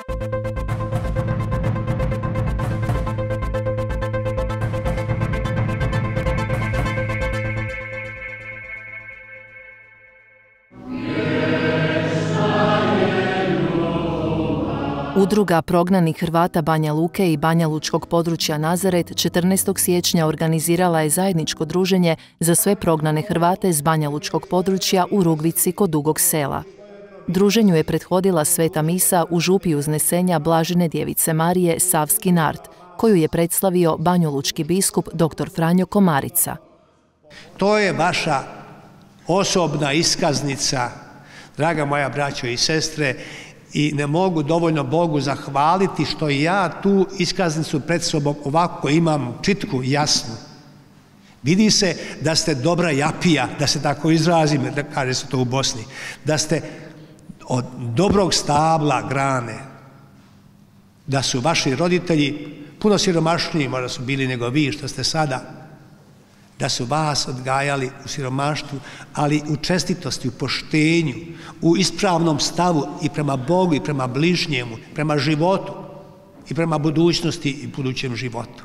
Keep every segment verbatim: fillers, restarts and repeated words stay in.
Udruga prognanih Hrvata Banja Luke i Banja Lučkog područja Nazaret četrnaestog siječnja organizirala je zajedničko druženje za sve prognane Hrvate s Banja Lučkog područja u Rugvici kod Dugog Sela. Druženju je prethodila sveta misa u župi Uznesenja Blažene djevice Marije Savski Nart, koju je predstavio banjolučki biskup dr Franjo Komarica. To je vaša osobna iskaznica, draga moja braćo i sestre, i ne mogu dovoljno Bogu zahvaliti što ja tu iskaznicu pred sobom ovako imam čitku, jasnu. Vidi se da ste dobra japija, da se tako izrazim, da kaže se to u Bosni, da ste od dobrog stabla grane, da su vaši roditelji puno siromašniji, možda su bili nego vi što ste sada, da su vas odgajali u siromaštvu, ali u čestitosti, u poštenju, u ispravnom stavu i prema Bogu i prema bližnjemu, prema životu i prema budućnosti i budućem životu.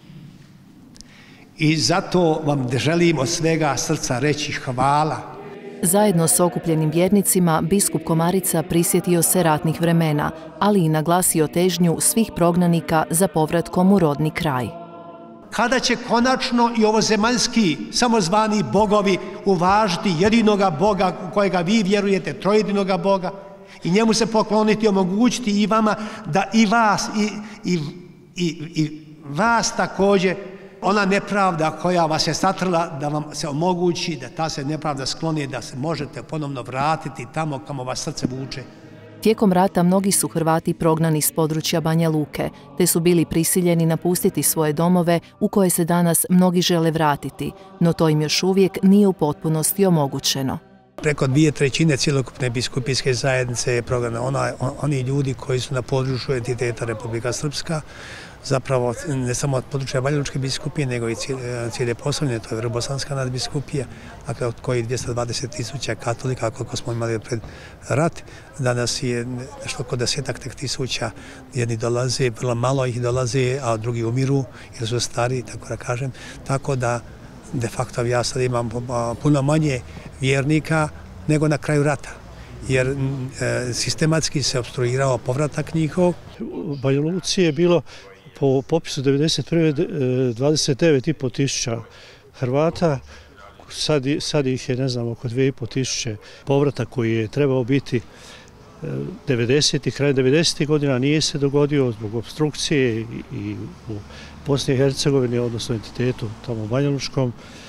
I zato vam želim od svega srca reći hvala. Zajedno s okupljenim vjernicima, biskup Komarica prisjetio se ratnih vremena, ali i naglasio težnju svih prognanika za povratkom u rodni kraj. Kada će konačno i ovozemaljski samozvani bogovi uvažiti jedinoga Boga u kojega vi vjerujete, trojedinoga Boga, i njemu se pokloniti, omogućiti i vama da i vas i, i, i, i vas također ona nepravda koja vas je satrla, da vam se omogući da ta se nepravda skloni, da se možete ponovno vratiti tamo kamo vas srce vuče. Tijekom rata mnogi su Hrvati prognani s područja Banja Luke, te su bili prisiljeni napustiti svoje domove u koje se danas mnogi žele vratiti, no to im još uvijek nije u potpunosti omogućeno. Preko dvije trećine cjelokupne biskupijske zajednice je prognano. Ona, oni ljudi koji su na području entiteta Republika Srpska, zapravo ne samo od područja Banja Lučke biskupije, nego i cijele Posavine, to je Vrbosanska nadbiskupija, dakle od kojih dvjesto dvadeset tisuća katolika, koliko smo imali pred rat. Danas je nešto oko desetak tek tisuća, jedni dolaze, vrlo malo ih dolaze, a drugi umiru jer su stari, tako da kažem. Tako da de facto ja sad imam puno manje vjernika nego na kraju rata, jer e, sistematski se obstruirao povratak njihov. U Banja Luci je bilo po popisu devedeset prve dvadeset devet i po tisuća Hrvata, sad, sad ih je ne znam oko dvije i po tisuće. Povratak koji je trebao biti devedesetih, kraj devedesetih godina nije se dogodio zbog obstrukcije i, i u Bosni i Hercegovini, odnosno entitetu tamo u Banja Lučkom,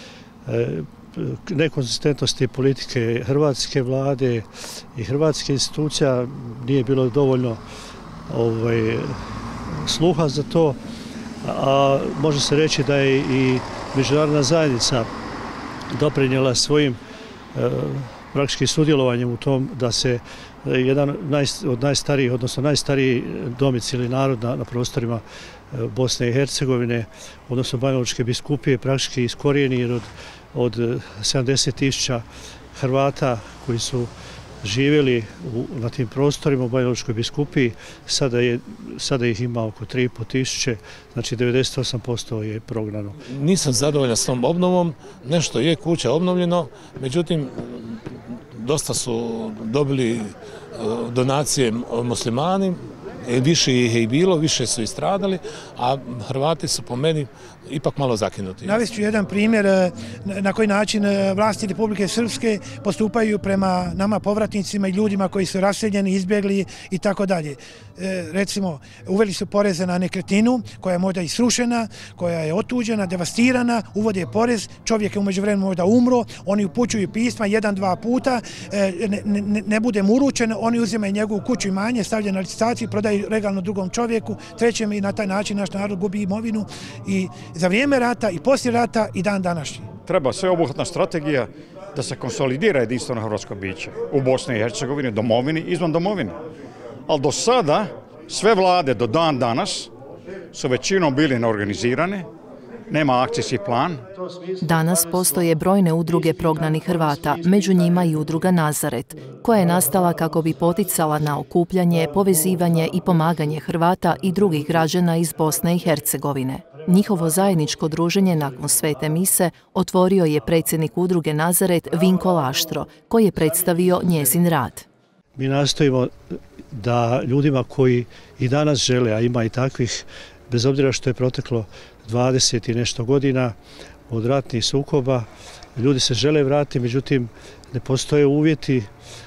nekonzistentnosti politike hrvatske vlade i hrvatske institucija, nije bilo dovoljno ovaj, sluha za to, a može se reći da je i međunarodna zajednica doprinijela svojim praktički sudjelovanjem u tom da se jedan od najstarijih, odnosno najstariji domicilni narod na, na prostorima Bosne i Hercegovine, odnosno Banja Lučke biskupije, praktički iskorijeni od, od sedamdeset tisuća Hrvata koji su živjeli u, na tim prostorima u Banja Lučkoj biskupiji, sada, je, sada ih ima oko tri i po tisuće, znači devedeset osam posto je prognano. Nisam zadovoljan s tom obnovom, nešto je kuća obnovljeno, međutim dosta su dobili donacije muslimani, više ih je i bilo, više su i stradali, a Hrvati su po meni ipak malo zakinuti. Navest ću jedan primjer na koji način vlasti Republike Srpske postupaju prema nama povratnicima i ljudima koji su raseljeni, izbjegli i tako dalje. Recimo, uveli su poreze na nekretninu koja je možda i srušena, koja je otuđena, devastirana, uvode porez, čovjek je umeđu vremenu možda umro, oni upućuju pisma jedan, dva puta, ne, ne, ne bude mu uručen, oni uzimaju njegovu kuću i imanje, stavljaju na licitaciju, prodaju legalno drugom čovjeku, trećem i na taj način naš narod gubi imovinu i za vrijeme rata i poslije rata i dan današnji. Treba sveobuhvatna strategija da se konsolidira jedinstveno hrvatsko biće u Bosni i Hercegovini, domovini, izvan domovine. Ali do sada sve vlade do dan danas su većinom bili neorganizirane, nema akcijski plan. Danas postoje brojne udruge prognanih Hrvata, među njima i udruga Nazaret, koja je nastala kako bi poticala na okupljanje, povezivanje i pomaganje Hrvata i drugih građana iz Bosne i Hercegovine. Njihovo zajedničko druženje nakon svete mise otvorio je predsjednik udruge Nazaret Vinko Laštro, koji je predstavio njezin rad. Mi nastojimo da ljudima koji i danas žele, a ima i takvih, bez obzira što je proteklo dvadeset i nešto godina od ratnih sukoba, ljudi se žele vratiti, međutim ne postoje uvjeti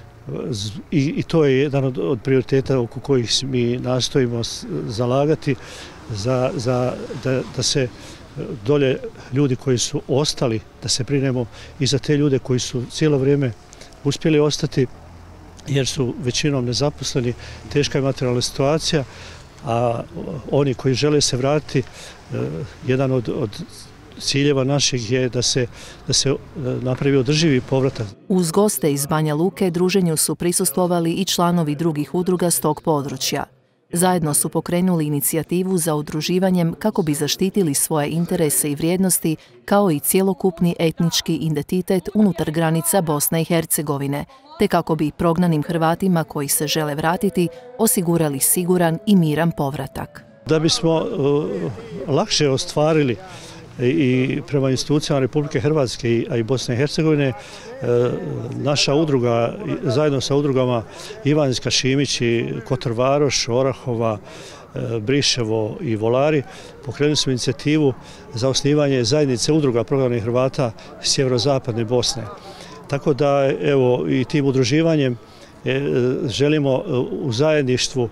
i, i to je jedan od, od prioriteta oko kojih mi nastojimo zalagati za, za, da, da se dolje ljudi koji su ostali, da se brinemo i za te ljude koji su cijelo vrijeme uspjeli ostati, jer su većinom nezaposleni, teška je materijalna situacija, a oni koji žele se vratiti, jedan od, od ciljeva naših je da se, da se napravi održivi povratak. Uz goste iz Banja Luke druženju su prisustvovali i članovi drugih udruga s tog područja. Zajedno su pokrenuli inicijativu za udruživanjem kako bi zaštitili svoje interese i vrijednosti, kao i cjelokupni etnički identitet unutar granica Bosne i Hercegovine, te kako bi prognanim Hrvatima koji se žele vratiti osigurali siguran i miran povratak. Da bismo uh, lakše ostvarili i prema institucijama Republike Hrvatske, a i Bosne i Hercegovine, naša udruga, zajedno sa udrugama Ivanjska, Šimić i Kotor Varoš, Orahova, Briševo i Volari, pokrenuli smo inicijativu za osnivanje zajednice udruga prognanih Hrvata sjeverozapadne Bosne. Tako da, evo, i tim udruživanjem želimo u zajedništvu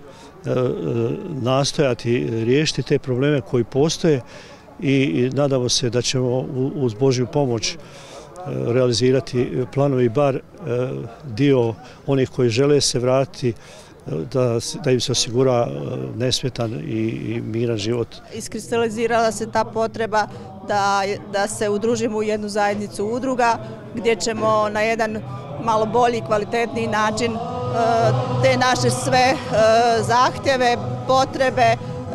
nastojati riješiti te probleme koji postoje i nadamo se da ćemo uz Božju pomoć realizirati planovi bar dio onih koji žele se vratiti, da, da im se osigura nesmetan i, i miran život. Iskristalizirala se ta potreba da, da se udružimo u jednu zajednicu udruga gdje ćemo na jedan malo bolji, kvalitetniji način te naše sve zahtjeve, potrebe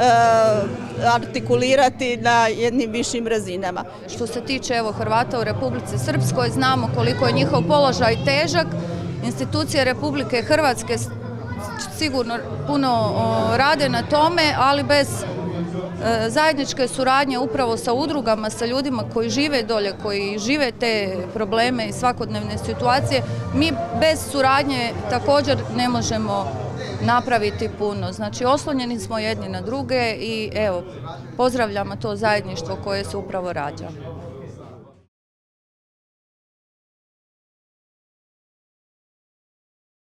artikulirati na jednim višim razinama. Što se tiče evo, Hrvata u Republici Srpskoj, znamo koliko je njihov položaj težak. Institucije Republike Hrvatske sigurno puno rade na tome, ali bez zajedničke suradnje upravo sa udrugama, sa ljudima koji žive dolje, koji žive te probleme i svakodnevne situacije, mi bez suradnje također ne možemo napraviti puno. Znači, oslonjeni smo jedni na druge i evo, pozdravljamo to zajedništvo koje se upravo rađa.